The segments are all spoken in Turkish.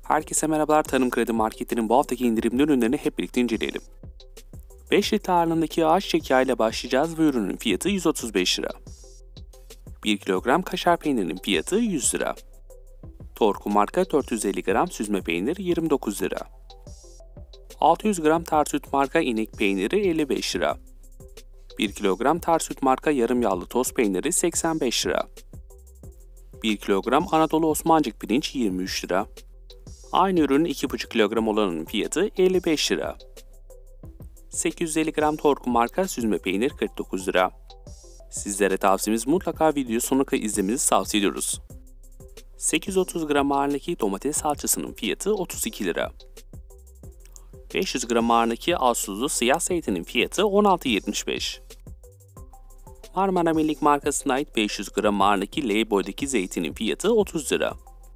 Herkese merhabalar. Tarım Kredi Market'lerin bu haftaki indirimli ürünlerini hep birlikte inceleyelim. 5 litre ağırlığındaki ayçiçek yağı ile başlayacağız ve ürünün fiyatı 135 lira. 1 kilogram kaşar peynirinin fiyatı 100 lira. Torku marka 450 gram süzme peynir 29 lira. 600 gram Tarsüt marka inek peyniri 55 lira. 1 kilogram Tarsüt marka yarım yağlı toz peyniri 85 lira. 1 kilogram Anadolu Osmancık pirinç 23 lira. Aynı ürünün 2,5 kilogram olanının fiyatı 55 lira. 850 gram Torku marka süzme peynir 49 lira. Sizlere tavsiyemiz mutlaka videoyu sonuna kadar izlemenizi tavsiye ediyoruz. 830 gram ağırlığındaki domates salçasının fiyatı 32 lira. 500 gram ağırlığındaki az tuzlu siyah zeytinin fiyatı 16,75. Marmara Millik markasına ait 500 gram ağırlığındaki L boydaki zeytinin fiyatı 30 lira.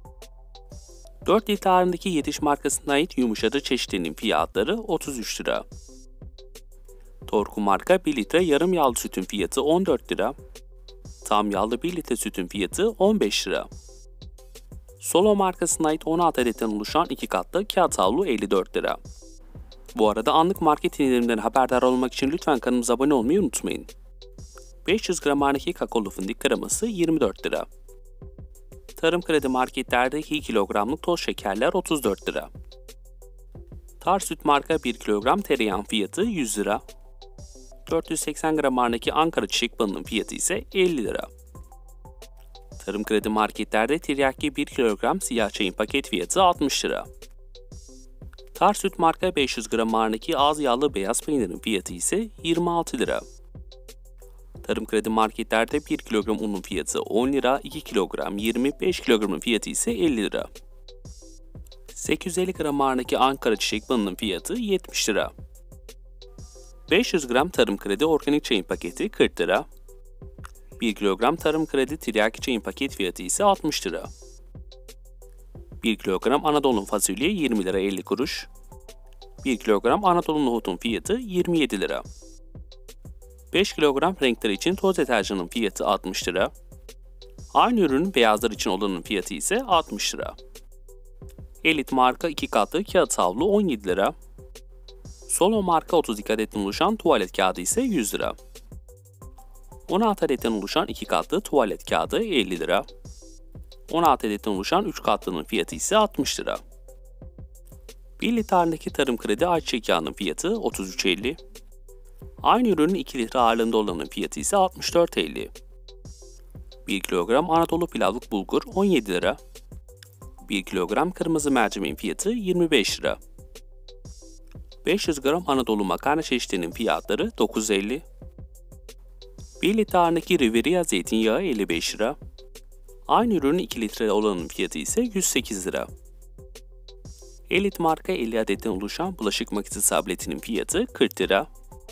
4 litre ağırlığındaki Yetiş markasına ait yumuşatıcı çeşitlerinin fiyatları 33 lira. Torku marka 1 litre yarım yağlı sütün fiyatı 14 lira. Tam yağlı 1 litre sütün fiyatı 15 lira. Solo markasına ait 16 adetten oluşan 2 katlı kağıt havlu 54 lira. Bu arada anlık market indirimlerinden haberdar olmak için lütfen kanalımıza abone olmayı unutmayın. 500 gram ağırlığındaki kakaolu fındık kreması 24 lira. Tarım Kredi marketlerde 2 kilogramlık toz şekerler 34 lira. Tarsüt marka 1 kilogram tereyağın fiyatı 100 lira. 480 gram ağırlığındaki Ankara çiçek balının fiyatı ise 50 lira. Tarım Kredi marketlerde tiryaki 1 kilogram siyah çayın paket fiyatı 60 lira. Tarsüt marka 500 gram ağırlığındaki az yağlı beyaz peynirin fiyatı ise 26 lira. Tarım Kredi marketlerde 1 kilogram unun fiyatı 10 lira, 2 kilogram 25 kilogramın fiyatı ise 50 lira. 850 gram ağırlığındaki Ankara çiçek balının fiyatı 70 lira. 500 gram Tarım Kredi organik çayın paketi 40 lira. 1 kilogram Tarım Kredi tiryaki çayın paket fiyatı ise 60 lira. 1 kilogram Anadolu fasulye 20 lira 50 kuruş. 1 kilogram Anadolu nohutun fiyatı 27 lira. 5 kilogram renkler için toz deterjanın fiyatı 60 lira. Aynı ürünün beyazlar için olanın fiyatı ise 60 lira. Elit marka 2 katlı kağıt havlu 17 lira. Solo marka 32 adetten oluşan tuvalet kağıdı ise 100 lira. 16 adetten oluşan 2 katlı tuvalet kağıdı 50 lira. 16 adetten oluşan 3 katlının fiyatı ise 60 lira. 1 litre ağırlığındaki Tarım Kredi ayçiçek yağının fiyatı 33,50. Aynı ürünün 2 litre ağırlığında olanın fiyatı ise 64,50. 1 kilogram Anadolu pilavlık bulgur 17 lira. 1 kilogram kırmızı mercimeğin fiyatı 25 lira. 500 gram Anadolu makarna çeşitlerinin fiyatları 9,50. 1 litre ağırlığındaki Riviera zeytinyağı 55 lira. Aynı ürünün 2 litre olanın fiyatı ise 108 lira. Elit marka 50 adetten oluşan bulaşık makinesi tabletinin fiyatı 40 lira.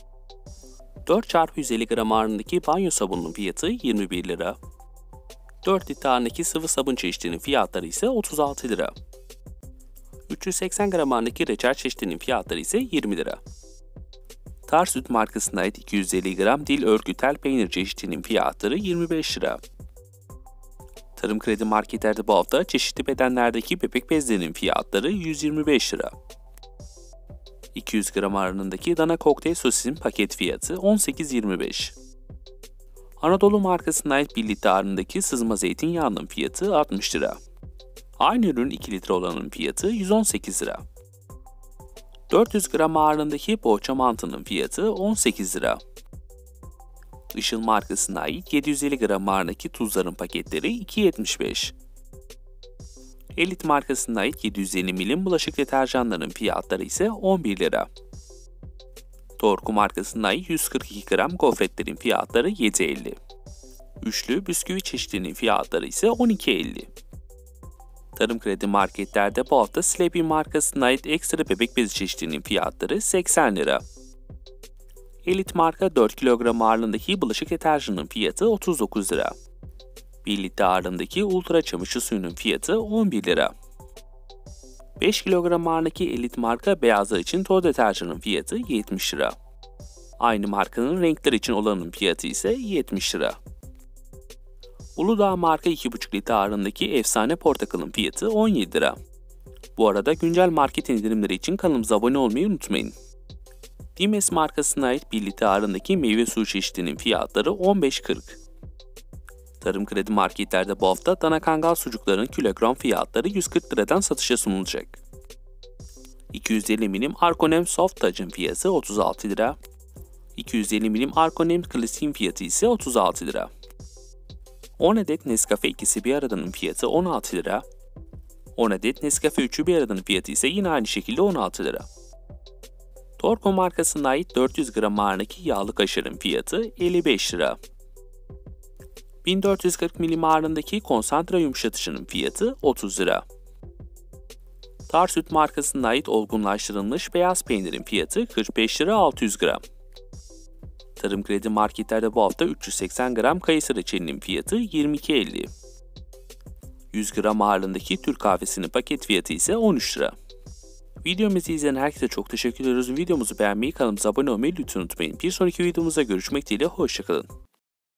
4x150 gram ağırlığındaki banyo sabununun fiyatı 21 lira. 4 litre ağırlığındaki sıvı sabun çeşitlerinin fiyatları ise 36 lira. 380 gram ağırlığındaki reçel çeşitlerinin fiyatları ise 20 lira. Tarsüt markasına ait 250 gram dil örgü tel peynir çeşitlerinin fiyatları 25 lira. Tarım Kredi marketlerde bu hafta çeşitli bedenlerdeki bebek bezlerinin fiyatları 125 lira. 200 gram ağırlığındaki dana kokteyl sosisin paket fiyatı 18,25. Anadolu markasına ait 1 litre ağırlığındaki sızma zeytinyağının fiyatı 60 lira. Aynı ürün 2 litre olanın fiyatı 118 lira. 400 gram ağırlığındaki poğaça mantının fiyatı 18 lira. Işıl markasına ait 750 gram ağırlığındaki tuzların paketleri 2,75. Elit markasına ait 750 milim bulaşık deterjanlarının fiyatları ise 11 lira. Torku markasına ait 142 gram gofretlerin fiyatları 7,50. Üçlü bisküvi çeşitlerinin fiyatları ise 12,50. Tarım Kredi marketlerde bu hafta Sleepy markasına ait ekstra bebek bezi çeşitlerinin fiyatları 80 lira. Elit marka 4 kilogram ağırlığındaki bulaşık deterjanının fiyatı 39 lira. 1 litre ağırlığındaki ultra çamaşır suyunun fiyatı 11 lira. 5 kilogram ağırlığındaki Elit marka beyazlar için toz deterjanın fiyatı 70 lira. Aynı markanın renkler için olanın fiyatı ise 70 lira. Uludağ marka 2,5 litre ağırlığındaki efsane portakalın fiyatı 17 lira. Bu arada güncel market indirimleri için kanalımıza abone olmayı unutmayın. Dimes markasına ait 1 litre ağırlığındaki meyve suyu çeşitinin fiyatları 15.40. Tarım Kredi marketlerde bu hafta dana kangal sucuklarının kilogram fiyatları 140 liradan satışa sunulacak. 250 milim Arkonem Soft Touch'ın fiyatı 36 lira. 250 milim Arkonem Classic'in fiyatı ise 36 lira. 10 adet Nescafe ikisi bir aradanın fiyatı 16 lira. 10 adet Nescafe 3'ü bir aradanın fiyatı ise yine aynı şekilde 16 lira. Torco markasına ait 400 gram ağırlığındaki yağlı kaşarın fiyatı 55 lira. 1440 milim ağırlığındaki konsantre yumuşatıcının fiyatı 30 lira. Tarsüt markasına ait olgunlaştırılmış beyaz peynirin fiyatı 45 lira 600 gram. Tarım Kredi marketlerde bu hafta 380 gram kayısı reçelinin fiyatı 22.50. 100 gram ağırlığındaki Türk kahvesinin paket fiyatı ise 13 lira. Videomuzu izleyen herkese çok teşekkür ediyoruz. Videomuzu beğenmeyi, kanalımıza abone olmayı lütfen unutmayın. Bir sonraki videomuzda görüşmek dileğiyle, hoşçakalın.